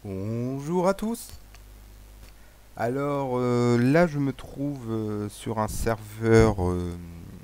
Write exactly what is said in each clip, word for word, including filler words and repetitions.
Bonjour à tous. Alors euh, là, je me trouve euh, sur un serveur euh,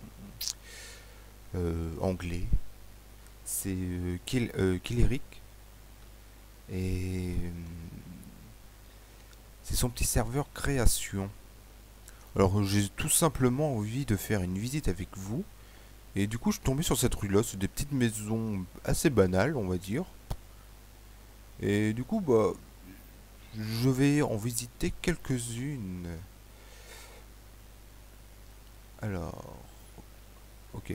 euh, anglais. C'est euh, Kill, euh, Killeric et euh, c'est son petit serveur création. Alors j'ai tout simplement envie de faire une visite avec vous et du coup je suis tombé sur cette rue-là. C'est des petites maisons assez banales, on va dire. Et du coup bah je vais en visiter quelques-unes. Alors, ok.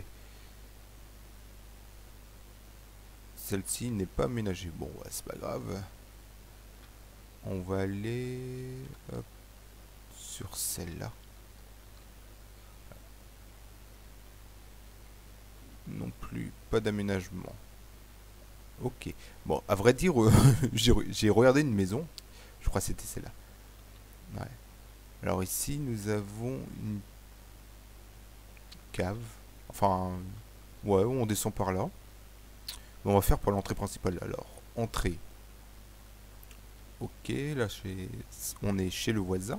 Celle-ci n'est pas aménagée. Bon, ouais, c'est pas grave. On va aller hop, sur celle-là. Non plus, pas d'aménagement. Ok. Bon, à vrai dire, euh, j'ai re- j'ai regardé une maison. Je crois que c'était celle-là. Ouais. Alors ici, nous avons une cave. Enfin, ouais, on descend par là. Bon, on va faire pour l'entrée principale. Alors, entrée. Ok, là, chez- on est chez le voisin.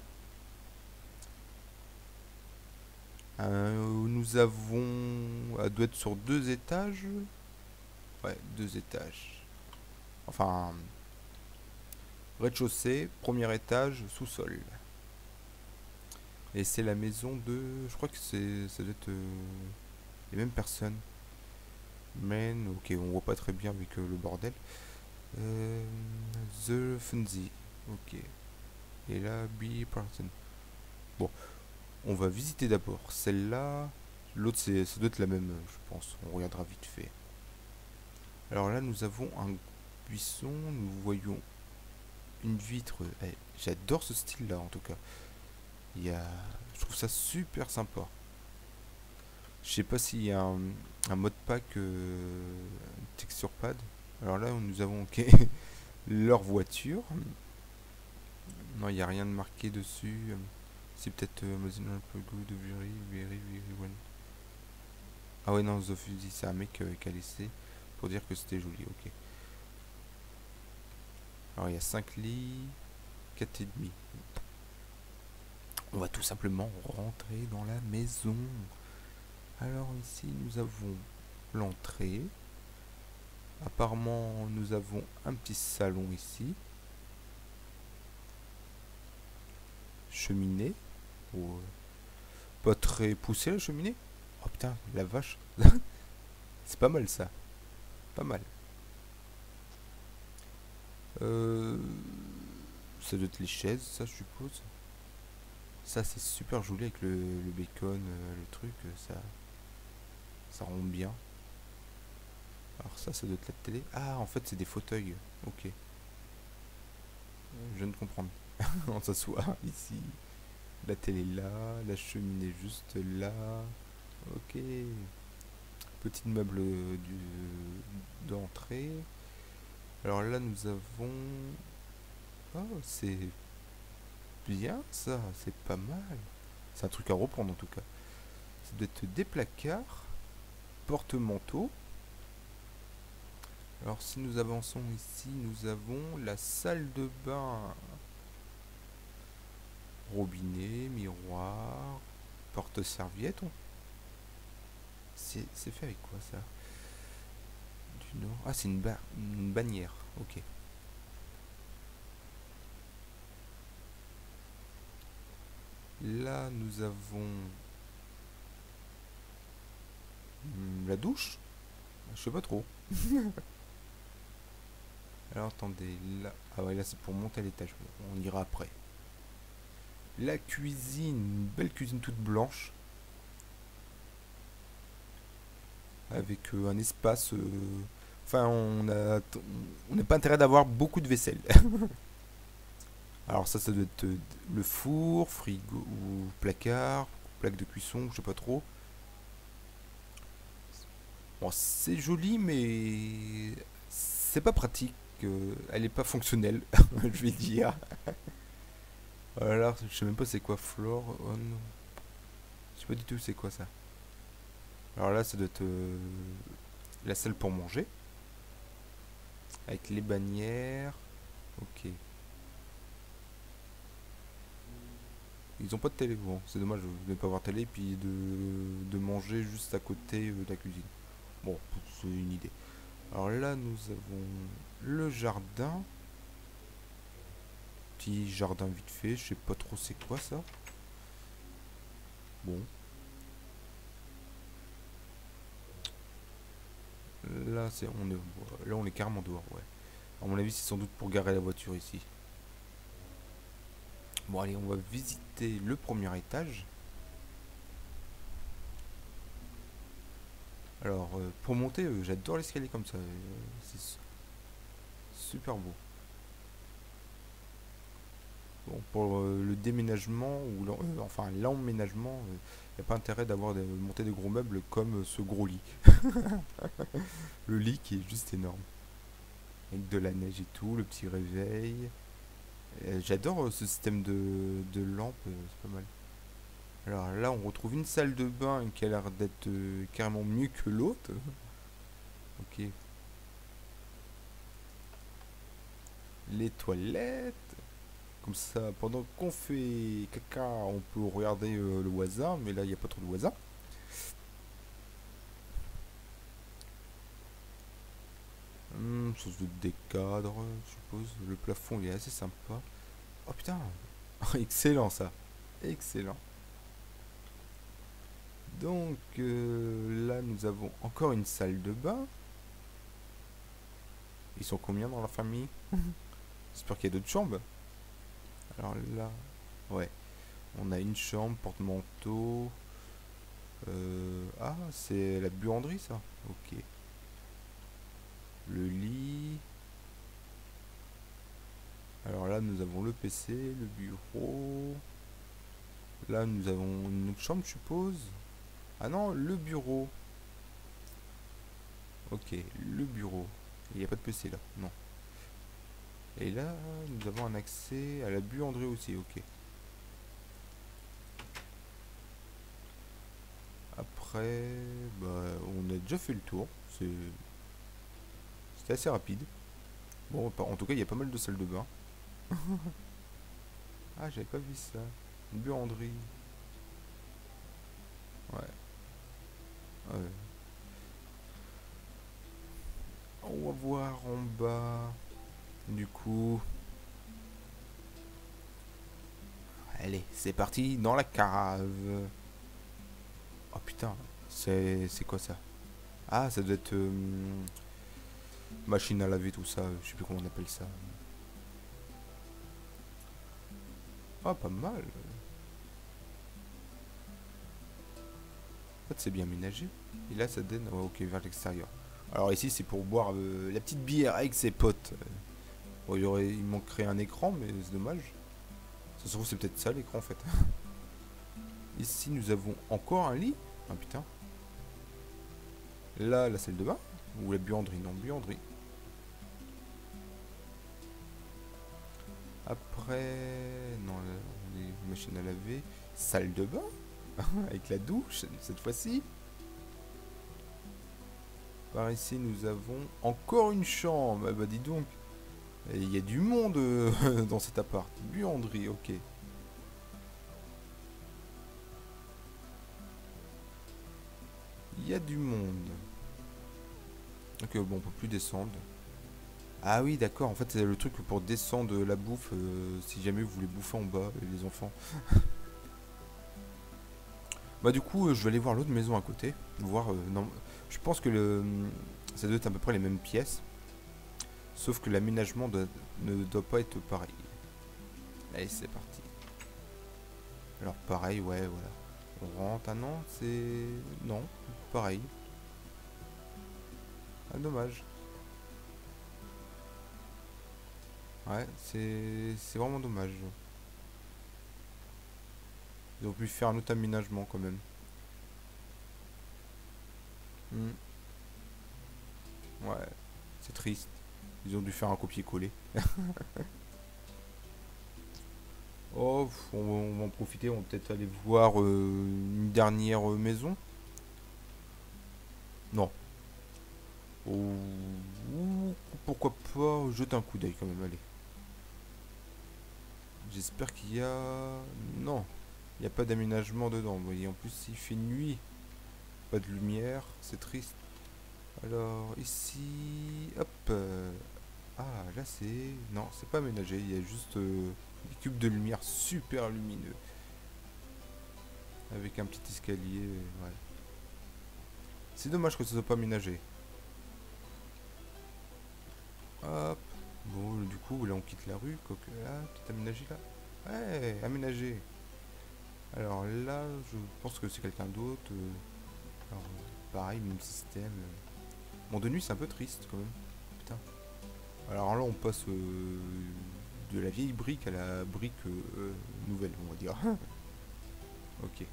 Euh, nous avons... Elle doit être sur deux étages. Ouais, deux étages. Enfin, rez-de-chaussée, premier étage, sous-sol. Et c'est la maison de... Je crois que c'est ça doit être euh, les mêmes personnes. Men, ok, on voit pas très bien avec euh, le bordel. Euh, the Funzi, ok. Et là, B. Parton. Bon, on va visiter d'abord celle-là. L'autre, c'est, ça doit être la même, euh, je pense. On regardera vite fait. Alors là, nous avons un buisson. Nous voyons une vitre. Eh, j'adore ce style-là, en tout cas. Il y a... Je trouve ça super sympa. Je sais pas s'il y a un, un mode pack euh, texture pad. Alors là, nous avons ok, leur voiture. Non, il n'y a rien de marqué dessus. C'est peut-être euh, Mozilla Logo de Very, Very, Very Well. Ah ouais, non, The Fuzzy, c'est un mec euh, qui a laissé pour dire que c'était joli. Ok. Alors il y a cinq lits, quatre et demi. On va tout simplement rentrer dans la maison. Alors ici, nous avons l'entrée. Apparemment, nous avons un petit salon ici. Cheminée. Oh, pas très poussée la cheminée. Oh putain, la vache. C'est pas mal ça. Pas mal. Euh, ça doit être les chaises, ça je suppose. Ça c'est super joli avec le, le bacon, euh, le truc. euh, Ça, ça rend bien. Alors ça, ça doit être la télé. Ah, en fait c'est des fauteuils. Ok. Je viens de comprendre. On s'assoit ici. La télé là. La cheminée juste là. Ok. Petit meuble du- d'entrée. Alors là, nous avons... Oh, c'est bien ça, c'est pas mal. C'est un truc à reprendre en tout cas. Ça doit être des placards, porte-manteau. Alors si nous avançons ici, nous avons la salle de bain. Robinet, miroir, porte-serviette. C'est c'est fait avec quoi ça? Du nord. Ah, c'est une, ba- une bannière. Ok. Là, nous avons hmm, la douche. Je sais pas trop. Alors attendez, là... Ah ouais, là c'est pour monter à l'étage. Bon, on ira après. La cuisine, une belle cuisine toute blanche. Avec euh, un espace... euh, Enfin, on a... On n'a pas intérêt d'avoir beaucoup de vaisselle. Alors ça, ça doit être euh, le four, frigo ou placard, plaque de cuisson, je sais pas trop. Bon, c'est joli, mais c'est pas pratique. euh, Elle est pas fonctionnelle, je vais dire. Alors, je sais même pas c'est quoi floor on. Je sais pas du tout c'est quoi ça. Alors là, ça doit être euh, la salle pour manger, avec les bannières. Ok. Ils ont pas de télé, bon, c'est dommage de ne pas avoir télé, puis de, de manger juste à côté euh, de la cuisine. Bon, c'est une idée. Alors là, nous avons le jardin. Petit jardin vite fait, je sais pas trop c'est quoi ça. Bon. Là, c'est on est là on est carrément dehors, ouais. À mon avis, c'est sans doute pour garer la voiture ici. Bon, allez, on va visiter le premier étage. Alors, euh, pour monter, euh, j'adore l'escalier comme ça. euh, c'est su- super beau. Bon, pour euh, le déménagement, ou l'en- euh, enfin l'emménagement, il n'y a pas intérêt d'avoir de monter de gros meubles comme euh, ce gros lit. Le lit qui est juste énorme. Avec de la neige et tout, le petit réveil. Euh, J'adore euh, ce système de, de lampes, euh, c'est pas mal. Alors là, on retrouve une salle de bain qui a l'air d'être euh, carrément mieux que l'autre. Ok. Les toilettes. Comme ça, pendant qu'on fait caca, on peut regarder euh, le voisin, mais là, il n'y a pas trop de voisins. Hmm, chose de décadre, je suppose. Le plafond, il est assez sympa. Oh putain. Excellent ça. Excellent. Donc euh, là, nous avons encore une salle de bain. Ils sont combien dans la famille? J'espère qu'il y a d'autres chambres. Alors là, ouais. On a une chambre, porte-manteau. Euh, ah, c'est la buanderie ça. Ok. Le lit. Alors là, nous avons le P C, le bureau. Là, nous avons une autre chambre, je suppose. Ah non, le bureau. Ok, le bureau. Il n'y a pas de P C là, non. Et là, nous avons un accès à la buanderie aussi, ok. Après, bah, on a déjà fait le tour. C'est- C'était assez rapide. Bon, en tout cas, il y a pas mal de salles de bain. Ah, j'avais pas vu ça. Une buanderie. Ouais. Ouais. On va voir en bas. Du coup, allez, c'est parti dans la cave. Oh putain, c'est c'est quoi ça? Ah, ça doit être euh, machine à laver, tout ça. Je sais plus comment on appelle ça. Ah, pas mal. En fait, c'est bien ménagé. Et là, ça donne. Ouais, ok, vers l'extérieur. Alors ici, c'est pour boire euh, la petite bière avec ses potes. Bon, il, y aurait, il manquerait un écran, mais c'est dommage. Ça se trouve, c'est peut-être ça l'écran en fait. Ici, nous avons encore un lit. Ah putain. Là, la salle de bain. Ou la buanderie. Non, buanderie. Après. Non, là, on est machine à laver. Salle de bain. Avec la douche, cette fois-ci. Par ici, nous avons encore une chambre. Ah bah dis donc. Il y a du monde euh, dans cet appart. Buanderie, ok. Il y a du monde. Ok, bon, on peut plus descendre. Ah oui, d'accord. En fait, c'est le truc pour descendre la bouffe euh, si jamais vous voulez bouffer en bas, euh, les enfants. Bah du coup, euh, je vais aller voir l'autre maison à côté. Voir. euh, non, je pense que le, ça doit être à peu près les mêmes pièces. Sauf que l'aménagement doit- ne doit pas être pareil. Allez, c'est parti. Alors pareil, ouais, voilà. On rentre. Ah non, c'est... Non, pareil. Ah, dommage. Ouais, c'est c'est vraiment dommage. Ils ont pu faire un autre aménagement quand même. Hmm, ouais, c'est triste. Ils ont dû faire un copier-coller. Oh, on va, on va en profiter, on va peut-être aller voir euh, une dernière euh, maison. Non. Oh, ouh, pourquoi pas jeter un coup d'œil quand même, allez. J'espère qu'il y a... Non, il n'y a pas d'aménagement dedans. Vous voyez, en plus, il fait nuit. Pas de lumière, c'est triste. Alors, ici... Hop euh, Ah, là, c'est... Non, c'est pas aménagé. Il y a juste euh, des cubes de lumière super lumineux. Avec un petit escalier, ouais. C'est dommage que ce soit pas aménagé. Hop. Bon, du coup, là, on quitte la rue. Quoique là, tout aménagé là. Ouais, aménagé. Alors là, je pense que c'est quelqu'un d'autre. euh, Alors, pareil, même système. Bon, de nuit, c'est un peu triste quand même. Putain. Alors là, on passe euh, de la vieille brique à la brique euh, nouvelle, on va dire. Ok.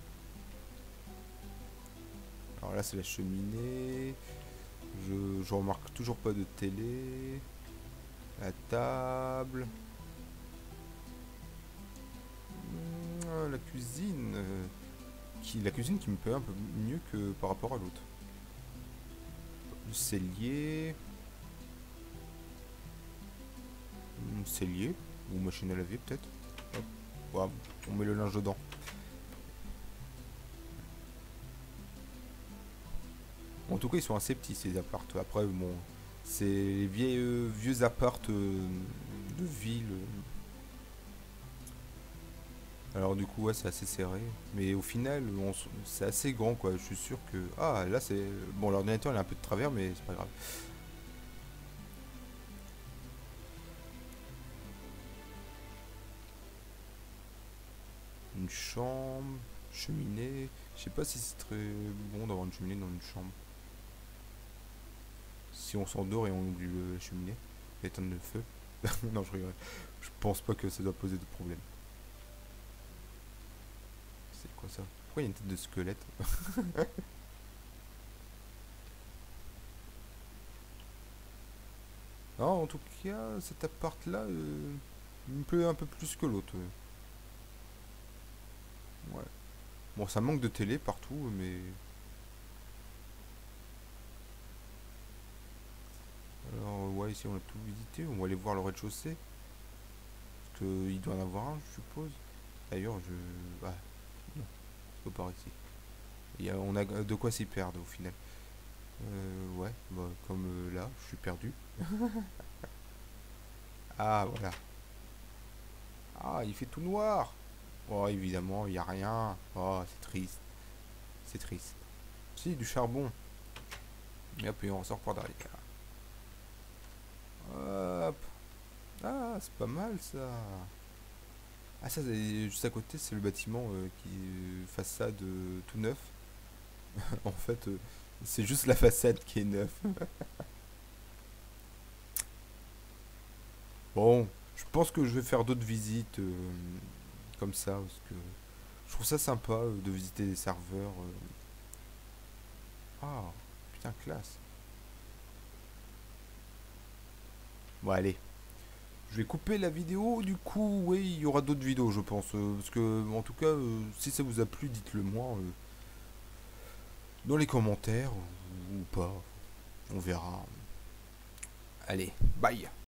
Alors là, c'est la cheminée. Je, je remarque toujours pas de télé. La table. Hmm, la cuisine. euh, qui, la cuisine qui me plaît un peu mieux que par rapport à l'autre. Le cellier. Hmm, cellier. Ou machine à laver peut-être. Hop. Voilà, on met le linge dedans. Bon, en tout cas, ils sont assez petits ces apparts. Après, bon, c'est les vieilles, euh, vieux apparts euh, de ville. Alors du coup, ouais, c'est assez serré. Mais au final, on s- c'est assez grand, quoi. Je suis sûr que... Ah, là, c'est... Bon, l'ordinateur, il a un peu de travers, mais c'est pas grave. Une chambre, cheminée. Je sais pas si c'est très bon d'avoir une cheminée dans une chambre. Si on s'endort et on oublie le- la cheminée, éteindre le feu. Non, je rigole. Je pense pas que ça doit poser de problème. C'est quoi ça? Pourquoi il y a une tête de squelette? Non, en tout cas, cet appart-là, euh, il me plaît un peu plus que l'autre. euh. Ouais. Bon, ça manque de télé partout, mais... Alors, ouais, ici on a tout visité. On va aller voir le rez-de-chaussée. Parce qu'il doit en avoir un, je suppose. D'ailleurs, je... Ah, non, je peux pas ici. Il y a- on a de quoi s'y perdre au final. Euh, ouais, bah, comme euh, là, je suis perdu. Ah, voilà. Ah, il fait tout noir. Oh, évidemment, il n'y a rien. Oh, c'est triste. C'est triste. Si, du charbon. Et hop, et on ressort par derrière. Hop. Ah, c'est pas mal ça. Ah, ça, c'est- juste à côté, c'est le bâtiment euh, qui est façade euh, tout neuf. En fait, euh, c'est juste la façade qui est neuve. Bon, je pense que je vais faire d'autres visites euh, comme ça, parce que je trouve ça sympa euh, de visiter des serveurs. euh. Ah, putain, classe. Bon, allez. Je vais couper la vidéo, du coup, oui, il y aura d'autres vidéos, je pense. euh, parce que, en tout cas, euh, si ça vous a plu, dites-le moi euh, dans les commentaires, ou, ou pas. On verra. Allez, bye.